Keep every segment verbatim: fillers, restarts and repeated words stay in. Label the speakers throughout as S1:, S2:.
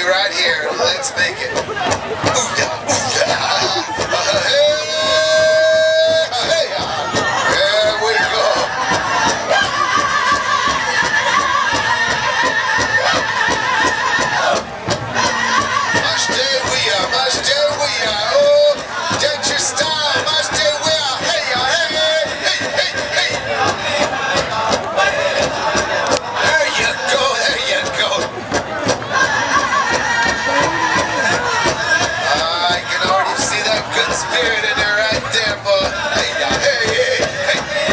S1: right here. Let's make it. Ooh, yeah, ooh, yeah. Uh, hey, hey, there we go. Much day we are, much day we are. Oh, get your style, much day we are. Hey, hey, hey, hey, hey. There you go, there you go. I can already see that good spirit in there right there, boy. Hey, hey, hey, hey.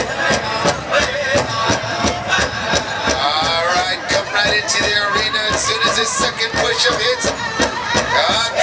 S1: All right, come right into the arena as soon as this second push-up hits. God